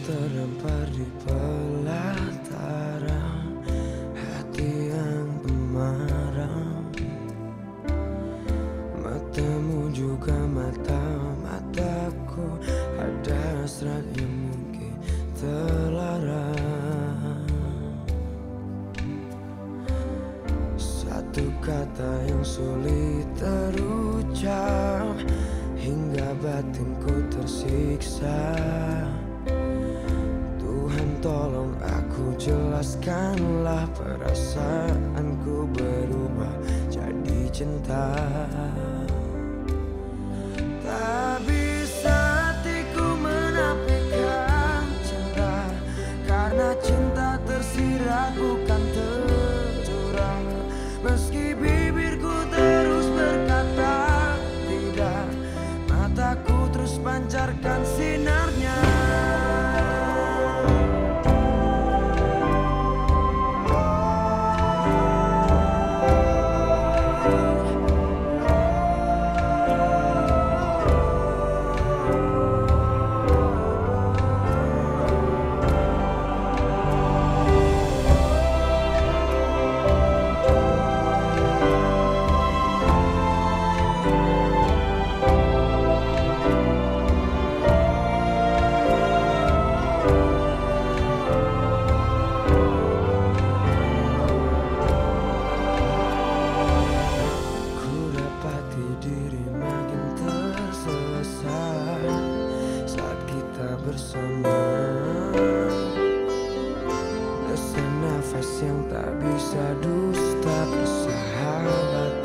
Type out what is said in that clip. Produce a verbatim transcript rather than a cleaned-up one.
terdampar di pelataran hati yang pemarah. Matamu juga mata-mataku, ada hasrat yang mungkin terlarang. Satu kata yang sulit terucap hingga batinku tersiksa. Tuhan tolong aku jelaskanlah, perasaanku berubah jadi cinta. Tak bisa hatiku menafikan cinta, karena cinta tersirat bukan tercurah. Meski bibirku terus berkata tidak, mataku terus pancarkan sinarnya. Diri makin tersesat saat kita bersama. Desah nafas yang tak bisa dusta, persahabatan